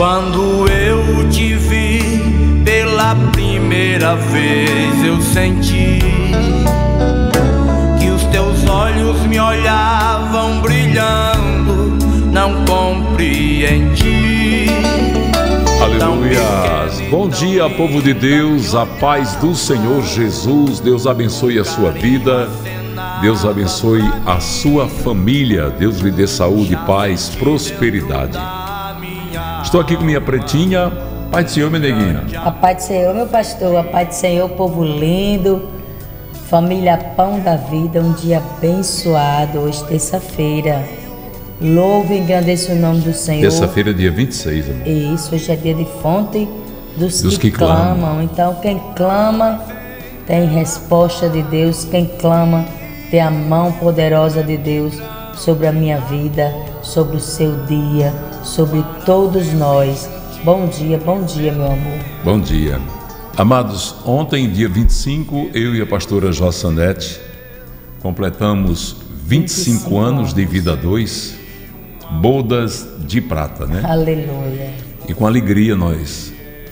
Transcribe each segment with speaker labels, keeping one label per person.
Speaker 1: Quando eu te vi pela primeira vez, eu senti que os teus olhos me olhavam brilhando, não compreendi.
Speaker 2: Aleluia! Bom dia, povo de Deus, a paz do Senhor Jesus. Deus abençoe a sua vida, Deus abençoe a sua família, Deus lhe dê saúde, paz, prosperidade. Estou aqui com minha pretinha. Pai do Senhor, minha neguinha.
Speaker 3: A paz do Senhor, meu pastor, a paz do Senhor, povo lindo, família Pão da Vida, um dia abençoado, hoje terça-feira. Louvo e engrandeço o nome do Senhor.
Speaker 2: Terça-feira, dia 26, amor.
Speaker 3: Isso, hoje é dia de fonte dos que clamam. Então, quem clama tem resposta de Deus. Quem clama tem a mão poderosa de Deus sobre a minha vida, sobre o seu dia, sobre todos nós. Bom dia, meu amor. Bom dia.
Speaker 2: Amados, ontem, dia 25, eu e a pastora Jossanete completamos 25 anos de vida a dois, bodas de prata, né?
Speaker 3: Aleluia.
Speaker 2: E com alegria nós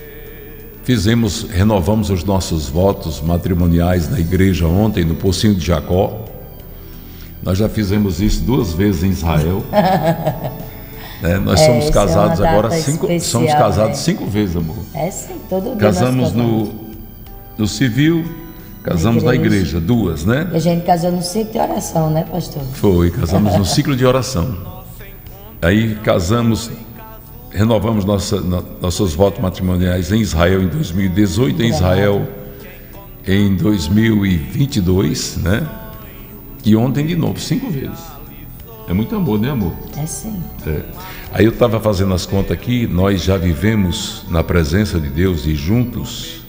Speaker 2: renovamos os nossos votos matrimoniais na igreja ontem, no Pocinho de Jacó. Nós já fizemos isso 2 vezes em Israel. Nós somos casados agora somos casados 5 vezes, amor.
Speaker 3: Sim, todo dia.
Speaker 2: Casamos no civil, casamos na igreja 2, né?
Speaker 3: E a gente casou no ciclo de oração, né, pastor?
Speaker 2: Foi, casamos no ciclo de oração. Aí renovamos nossos votos matrimoniais em Israel em 2018, em Israel em 2022, né? E ontem de novo, 5 vezes. É muito amor, né, amor?
Speaker 3: É sim.
Speaker 2: Aí eu estava fazendo as contas aqui, nós já vivemos na presença de Deus e juntos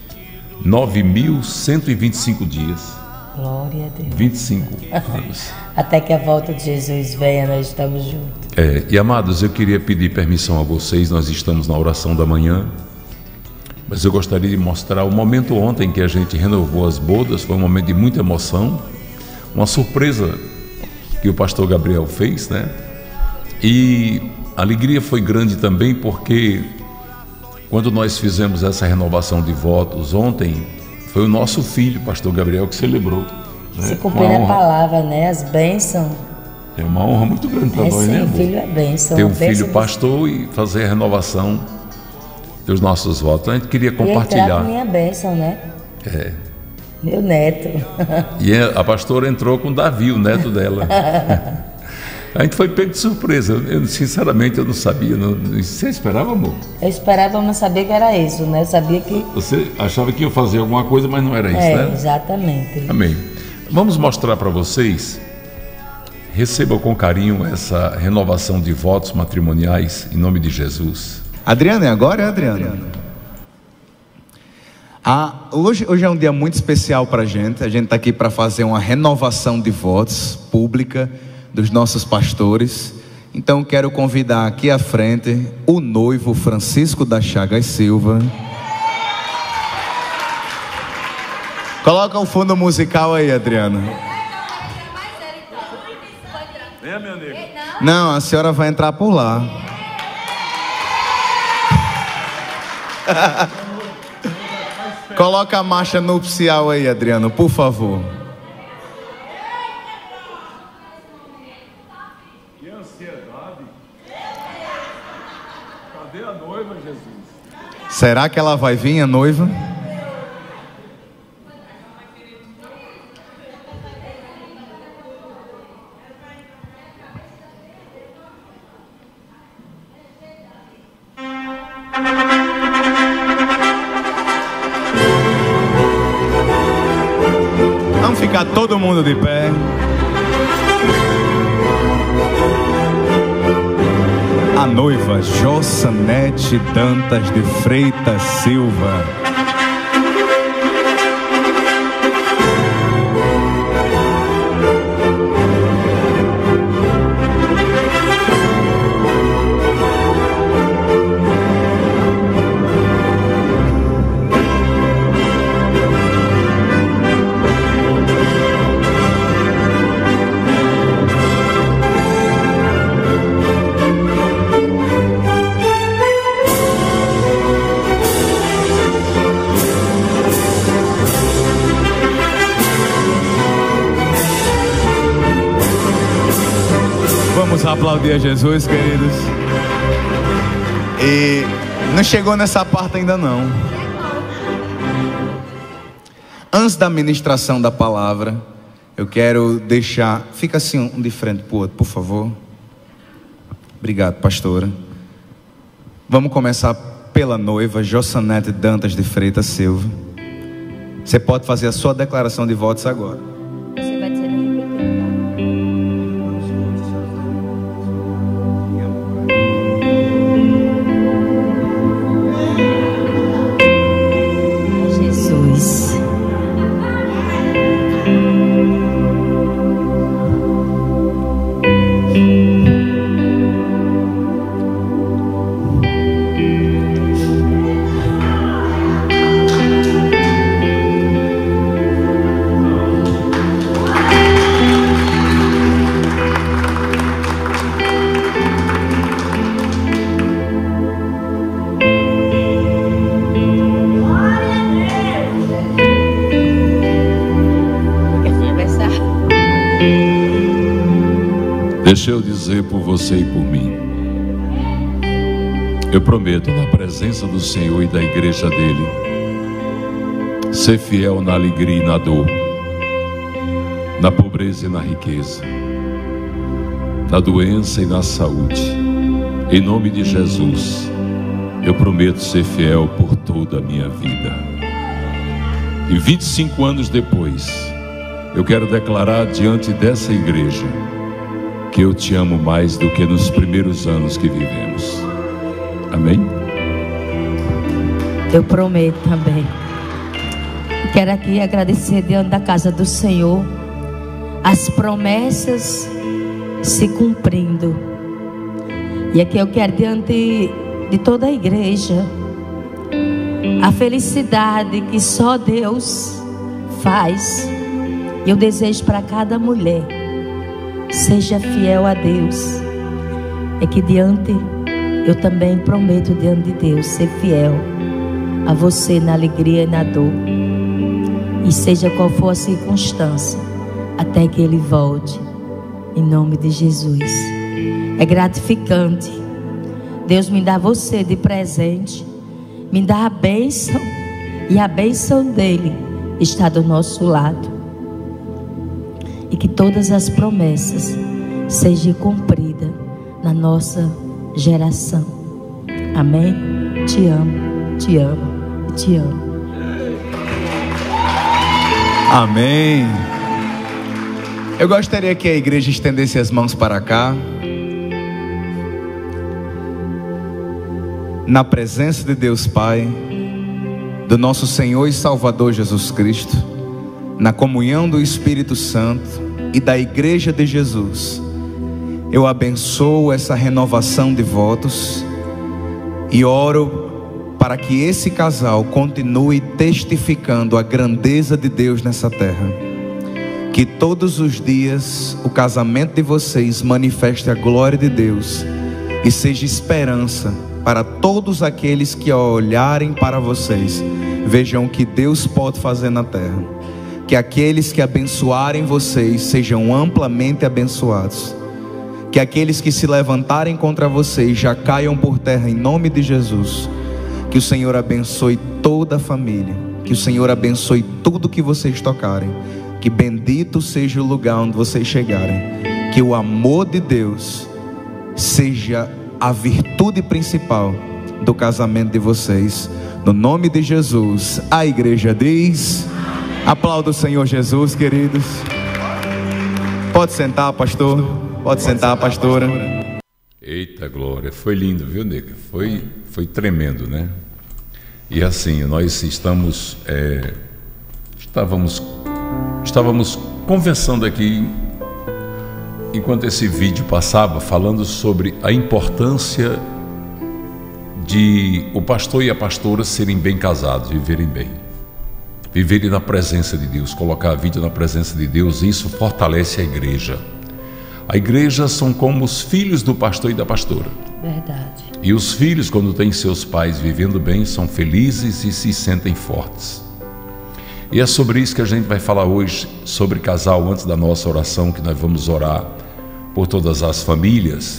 Speaker 2: 9.125 dias.
Speaker 3: Glória a Deus.
Speaker 2: 25 anos.
Speaker 3: Até que a volta de Jesus venha, nós estamos juntos.
Speaker 2: E amados, eu queria pedir permissão a vocês, nós estamos na oração da manhã, mas eu gostaria de mostrar o momento ontem que a gente renovou as bodas. Foi um momento de muita emoção, uma surpresa que o pastor Gabriel fez, né? E a alegria foi grande também porque quando nós fizemos essa renovação de votos ontem, foi o nosso filho, pastor Gabriel, que celebrou, né?
Speaker 3: Se cumprir a palavra, né? As bênçãos.
Speaker 2: É uma honra muito grande para nós,
Speaker 3: sim,
Speaker 2: né, amor?
Speaker 3: Filho é bênção.
Speaker 2: Ter um filho pastor e fazer a renovação dos nossos votos. A gente queria compartilhar.
Speaker 3: E entrar com minha bênção, né? Meu neto.
Speaker 2: E a pastora entrou com Davi, o neto dela. A gente foi pego de surpresa. Sinceramente, eu não sabia. Você esperava, amor?
Speaker 3: Eu esperava, mas sabia que era isso, né? Eu sabia que...
Speaker 2: Você achava que ia fazer alguma coisa, mas não era isso, né?
Speaker 3: Exatamente.
Speaker 2: Amém. Vamos mostrar para vocês. Receba com carinho essa renovação de votos matrimoniais, em nome de Jesus.
Speaker 4: Adriana, é agora, Adriana? Hoje é um dia muito especial para a gente. A gente está aqui para fazer uma renovação de votos pública dos nossos pastores. Então quero convidar aqui à frente o noivo Francisco da Chagas Silva. Coloca um fundo musical aí, Adriana.
Speaker 2: Vem, meu amigo.
Speaker 4: Não, a senhora vai entrar por lá. Coloca a marcha nupcial aí, Adriano, por favor.
Speaker 2: Que ansiedade. Cadê a noiva, Jesus?
Speaker 4: Será que ela vai vir, a noiva? Vamos ficar todo mundo de pé. A noiva Jossanete Dantas de Freitas Silva. aplaudir a Jesus, queridos. E não chegou nessa parte ainda não. Antes da ministração da palavra, eu quero deixar... Fica assim, um de frente para o outro, por favor. Obrigado, pastora. Vamos começar pela noiva, Jossanete Dantas de Freitas Silva. Você pode fazer a sua declaração de votos agora.
Speaker 3: Você vai dizer Jesus.
Speaker 2: Deixa eu dizer por você e por mim. Eu prometo, na presença do Senhor e da igreja dele, ser fiel na alegria e na dor, na pobreza e na riqueza, na doença e na saúde. Em nome de Jesus, eu prometo ser fiel por toda a minha vida. E 25 anos depois, eu quero declarar diante dessa igreja que eu te amo mais do que nos primeiros anos que vivemos. Amém?
Speaker 3: Eu prometo também. Quero aqui agradecer diante da casa do Senhor, as promessas se cumprindo. E aqui eu quero diante de toda a igreja a felicidade que só Deus faz. E eu desejo para cada mulher: seja fiel a Deus. É que eu também prometo diante de Deus ser fiel a você na alegria e na dor. E seja qual for a circunstância, até que Ele volte, em nome de Jesus. É gratificante. Deus me dá você de presente, me dá a bênção, e a bênção dEle está do nosso lado. E que todas as promessas sejam cumpridas na nossa geração. Amém? Te amo, te amo e te amo.
Speaker 4: Amém. Eu gostaria que a igreja estendesse as mãos para cá. Na presença de Deus Pai, do nosso Senhor e Salvador Jesus Cristo, na comunhão do Espírito Santo e da Igreja de Jesus, eu abençoo essa renovação de votos e oro para que esse casal continue testificando a grandeza de Deus nessa terra. Que todos os dias o casamento de vocês manifeste a glória de Deus e seja esperança para todos aqueles que, ao olharem para vocês, vejam o que Deus pode fazer na terra. Que aqueles que abençoarem vocês sejam amplamente abençoados. Que aqueles que se levantarem contra vocês já caiam por terra em nome de Jesus. Que o Senhor abençoe toda a família. Que o Senhor abençoe tudo que vocês tocarem. Que bendito seja o lugar onde vocês chegarem. Que o amor de Deus seja a virtude principal do casamento de vocês. No nome de Jesus, a igreja diz... Aplauda o Senhor Jesus, queridos. Pode sentar, pastor. Pode sentar, pastora.
Speaker 2: Eita glória, foi lindo, viu, nega? Foi tremendo, né? E assim, nós estávamos conversando aqui, enquanto esse vídeo passava, falando sobre a importância de o pastor e a pastora serem bem casados, viverem bem. Viverem na presença de Deus, colocar a vida na presença de Deus, e isso fortalece a igreja. A igreja são como os filhos do pastor e da pastora.
Speaker 3: Verdade.
Speaker 2: E os filhos, quando têm seus pais vivendo bem, são felizes e se sentem fortes. E é sobre isso que a gente vai falar hoje, sobre casal, antes da nossa oração, que nós vamos orar por todas as famílias.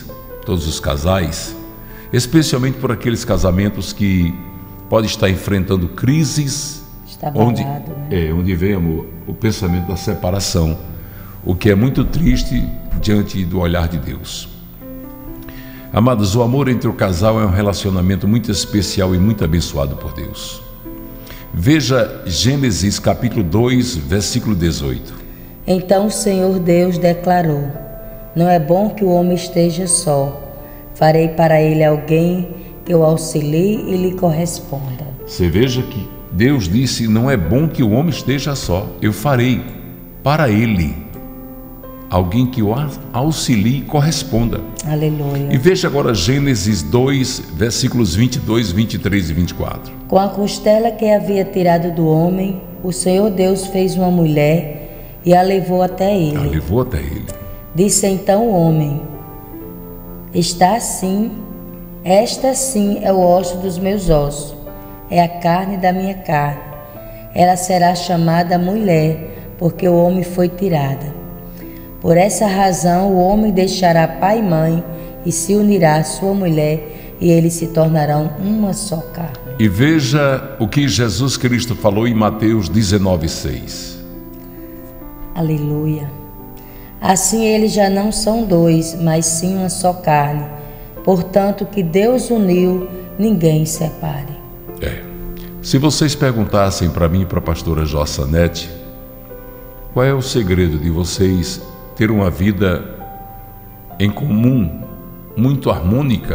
Speaker 2: todos os casais, especialmente por aqueles casamentos que podem estar enfrentando crises, onde vem, amor, o pensamento da separação, o que é muito triste diante do olhar de Deus. Amados, o amor entre o casal é um relacionamento muito especial e muito abençoado por Deus. Veja Gênesis capítulo 2, versículo 18.
Speaker 3: Então o Senhor Deus declarou: não é bom que o homem esteja só. Farei para ele alguém que o auxilie e lhe corresponda.
Speaker 2: Você veja que Deus disse: não é bom que o homem esteja só. Eu farei para ele alguém que o auxilie e corresponda.
Speaker 3: Aleluia.
Speaker 2: E veja agora Gênesis 2, versículos 22, 23 e 24.
Speaker 3: Com a costela que havia tirado do homem, o Senhor Deus fez uma mulher e a levou até ele. Disse então o homem: esta sim é o osso dos meus ossos, é a carne da minha carne. Ela será chamada mulher, porque o homem foi tirada. Por essa razão o homem deixará pai e mãe e se unirá à sua mulher, e eles se tornarão uma só carne.
Speaker 2: E veja o que Jesus Cristo falou em Mateus 19:6.
Speaker 3: Aleluia. Assim eles já não são dois, mas sim uma só carne. Portanto, que Deus uniu, ninguém separe.
Speaker 2: Se vocês perguntassem para mim e para a pastora Jossanete, qual é o segredo de vocês ter uma vida em comum, muito harmônica,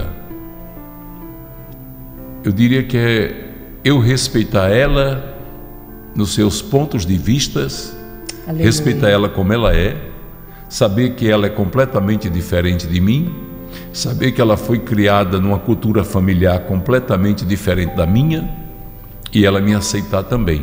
Speaker 2: eu diria que é eu respeitar ela nos seus pontos de vistas, aleluia, respeitar ela como ela é, saber que ela é completamente diferente de mim, saber que ela foi criada numa cultura familiar completamente diferente da minha, e ela me aceitar também.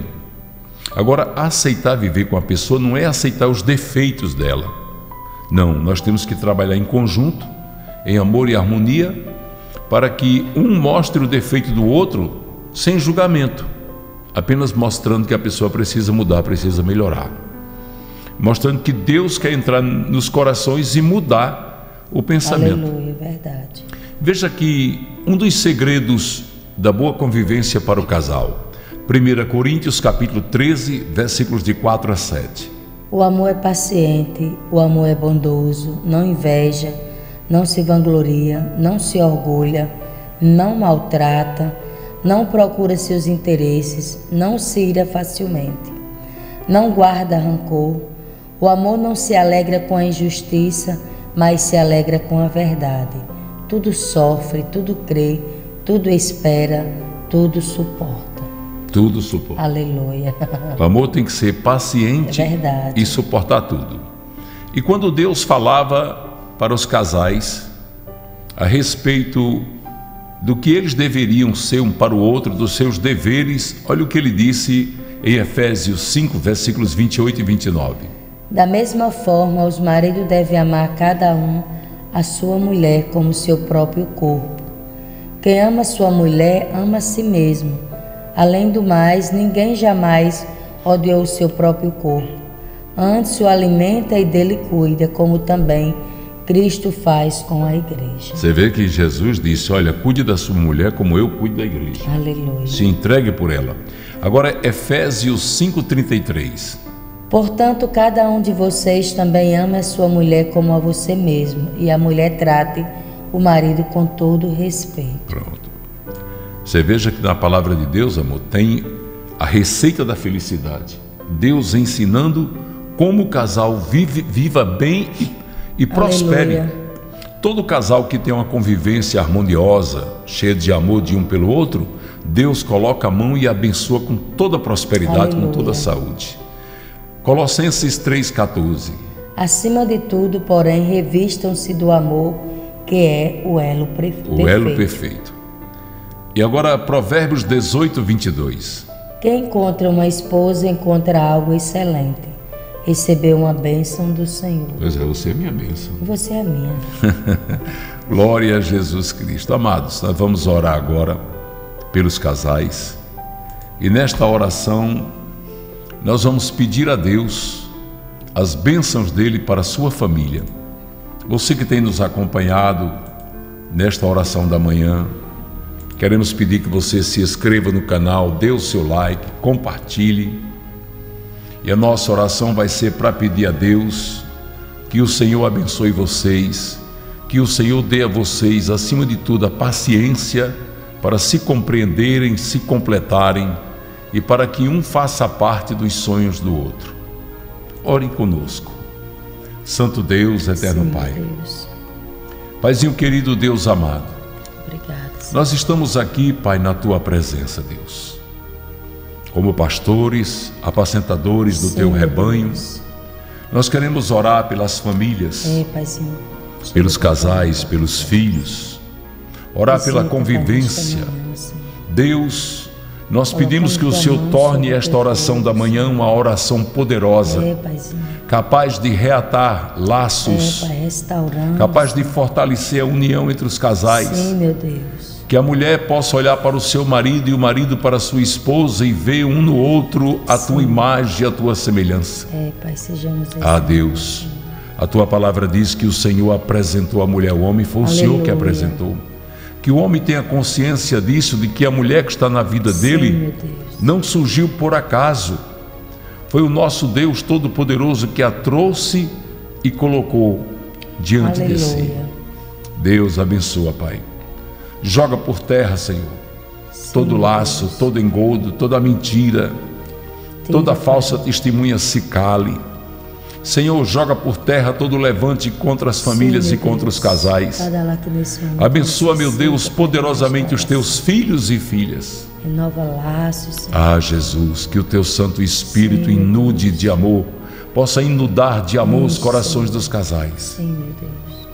Speaker 2: Agora, aceitar viver com a pessoa não é aceitar os defeitos dela. Não, nós temos que trabalhar em conjunto, em amor e harmonia, para que um mostre o defeito do outro sem julgamento, apenas mostrando que a pessoa precisa mudar, precisa melhorar, mostrando que Deus quer entrar nos corações e mudar o pensamento.
Speaker 3: Aleluia, verdade.
Speaker 2: Veja que um dos segredos da boa convivência para o casal, 1 Coríntios capítulo 13, versículos de 4 a 7.
Speaker 3: O amor é paciente, o amor é bondoso, não inveja, não se vangloria, não se orgulha, não maltrata, não procura seus interesses, não se ira facilmente, não guarda rancor. O amor não se alegra com a injustiça, mas se alegra com a verdade. Tudo sofre, tudo crê, tudo espera, tudo suporta.
Speaker 2: Tudo suporta.
Speaker 3: Aleluia.
Speaker 2: O amor tem que ser paciente, e suportar tudo. E quando Deus falava para os casais a respeito do que eles deveriam ser um para o outro, dos seus deveres, olha o que ele disse em Efésios 5, versículos 28 e 29.
Speaker 3: Da mesma forma, os maridos devem amar cada um a sua mulher como seu próprio corpo. Quem ama sua mulher, ama a si mesmo. Além do mais, ninguém jamais odiou o seu próprio corpo. Antes o alimenta e dele cuida, como também Cristo faz com a igreja.
Speaker 2: Você vê que Jesus disse: olha, cuide da sua mulher como eu cuido da igreja.
Speaker 3: Aleluia.
Speaker 2: Se entregue por ela. Agora, Efésios 5:33.
Speaker 3: Portanto, cada um de vocês também ama a sua mulher como a você mesmo, e a mulher trate o marido com todo respeito.
Speaker 2: Pronto. Você veja que na palavra de Deus, amor, tem a receita da felicidade. Deus ensinando como o casal viva bem e prospere.
Speaker 3: Aleluia.
Speaker 2: Todo casal que tem uma convivência harmoniosa, cheia de amor de um pelo outro, Deus coloca a mão e abençoa com toda a prosperidade, aleluia, com toda a saúde. Colossenses 3,14.
Speaker 3: Acima de tudo, porém, revistam-se do amor, que é o elo perfeito.
Speaker 2: O elo perfeito. E agora Provérbios 18, 22.
Speaker 3: Quem encontra uma esposa encontra algo excelente. Recebeu uma bênção do Senhor.
Speaker 2: Pois é, você é minha bênção.
Speaker 3: Você é a minha.
Speaker 2: Glória a Jesus Cristo. Amados, nós vamos orar agora pelos casais. E nesta oração, nós vamos pedir a Deus as bênçãos dele para a sua família. Você que tem nos acompanhado nesta oração da manhã, queremos pedir que você se inscreva no canal, dê o seu like, compartilhe. E a nossa oração vai ser para pedir a Deus que o Senhor abençoe vocês, que o Senhor dê a vocês, acima de tudo, a paciência para se compreenderem, se completarem e para que um faça parte dos sonhos do outro. Orem conosco. Santo Deus, eterno Pai.
Speaker 3: Deus.
Speaker 2: Paizinho querido, Deus amado.
Speaker 3: Obrigado, Senhor.
Speaker 2: Nós estamos aqui, Pai, na Tua presença, Deus. Como pastores, apacentadores do Teu rebanho,
Speaker 3: Deus.
Speaker 2: Nós queremos orar pelas famílias,
Speaker 3: Paizinho.
Speaker 2: pelos casais, pelos filhos, orar pela convivência. Deus, nós pedimos que o Senhor torne esta oração da manhã uma oração poderosa, capaz de reatar laços, capaz de fortalecer a união entre os casais.
Speaker 3: Sim, meu Deus.
Speaker 2: Que a mulher possa olhar para o seu marido e o marido para a sua esposa e ver um no outro a Tua imagem e a Tua semelhança.
Speaker 3: Pai, sejamos
Speaker 2: Deus, a Tua palavra diz que o Senhor apresentou a mulher ao homem, foi o Senhor que apresentou. Que o homem tenha consciência disso, de que a mulher que está na vida dele não surgiu por acaso. Foi o nosso Deus Todo-Poderoso que a trouxe e colocou diante de si. Deus abençoa, Pai. Joga por terra, Senhor, todo laço, todo engodo, toda mentira, toda falsa testemunha se cale. Senhor, joga por terra todo levante contra as famílias e contra os casais. Abençoa, meu Deus, poderosamente os Teus filhos e filhas.
Speaker 3: Renova laços, Senhor.
Speaker 2: Jesus, que o Teu Santo Espírito inude de amor, possa inundar de amor os corações dos casais.
Speaker 3: Sim, meu Deus.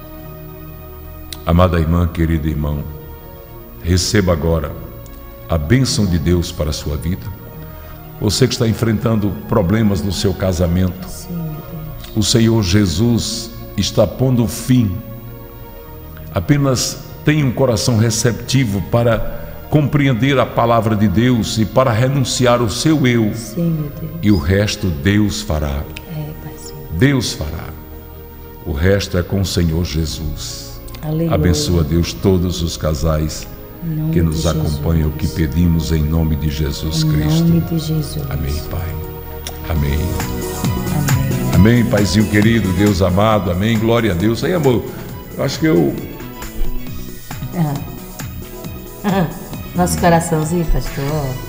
Speaker 2: Amada irmã, querido irmão, receba agora a bênção de Deus para a sua vida. Você que está enfrentando problemas no seu casamento,
Speaker 3: Sim, meu Deus.
Speaker 2: o Senhor Jesus está pondo fim. Apenas tenha um coração receptivo para compreender a palavra de Deus e para renunciar o seu eu.
Speaker 3: Sim, meu Deus.
Speaker 2: E o resto Deus fará.
Speaker 3: Paizinho.
Speaker 2: Deus fará. O resto é com o Senhor Jesus.
Speaker 3: Aleluia.
Speaker 2: Abençoa, Deus, todos os casais que nos acompanham, o que pedimos em nome de Jesus Cristo.
Speaker 3: Em nome de Jesus.
Speaker 2: Amém, Pai. Amém.
Speaker 3: Amém.
Speaker 2: Amém, Paizinho querido, Deus amado. Amém. Glória a Deus. Aí, amor, eu acho que eu...
Speaker 3: Nosso coraçãozinho, pastor.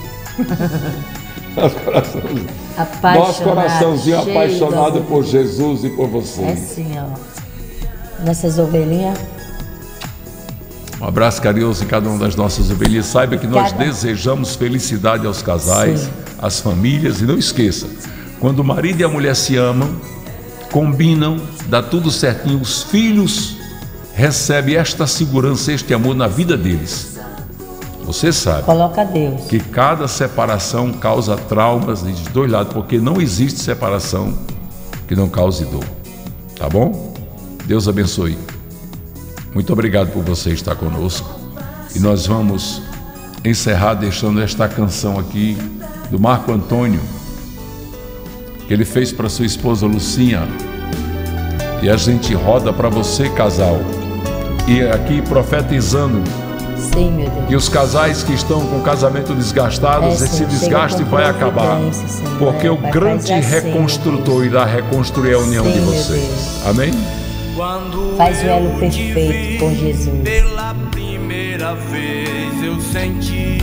Speaker 2: Nosso coraçãozinho apaixonado por Jesus e por vocês.
Speaker 3: É sim, ó. Nossas ovelhinhas.
Speaker 2: Um abraço carinhoso em cada uma das nossas ovelhinhas. Saiba que nós desejamos felicidade aos casais, às famílias. E não esqueça, quando o marido e a mulher se amam, combinam, dá tudo certinho, os filhos recebem esta segurança, este amor na vida deles. Você sabe
Speaker 3: Coloca Deus.
Speaker 2: que cada separação causa traumas de dois lados, porque não existe separação que não cause dor. Tá bom? Deus abençoe. Muito obrigado por você estar conosco. E nós vamos encerrar deixando esta canção aqui do Marco Antônio, que ele fez para sua esposa Lucinha. E a gente roda para você, casal. E aqui profetizando.
Speaker 3: Sim, meu Deus.
Speaker 2: E os casais que estão com o casamento desgastados, esse desgaste vai acabar.
Speaker 3: Senhor,
Speaker 2: porque o grande reconstrutor irá reconstruir a união de vocês. Amém?
Speaker 3: Faz o elo perfeito com Jesus.
Speaker 1: Pela primeira vez eu senti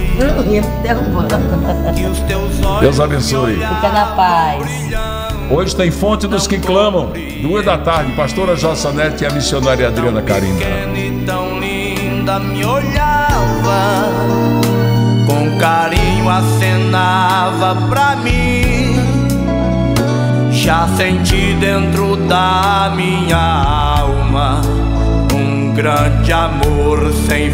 Speaker 1: que os teus olhos
Speaker 2: Deus abençoe.
Speaker 3: Fica na paz.
Speaker 2: Hoje tem Fonte dos que Clamam, 14h, pastora Jossanete e a missionária Adriana Carinda.
Speaker 1: E tão linda me olhava, com carinho acenava pra mim. Já senti dentro da minha alma um grande amor sem